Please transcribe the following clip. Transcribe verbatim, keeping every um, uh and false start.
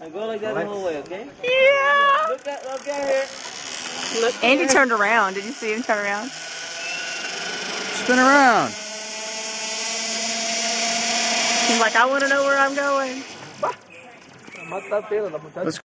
I go like that the whole way, okay? Yeah. Look at, look at here. Look Andy here. turned around. Did you see him turn around? Spin around. He's like, I want to know where I'm going. Let's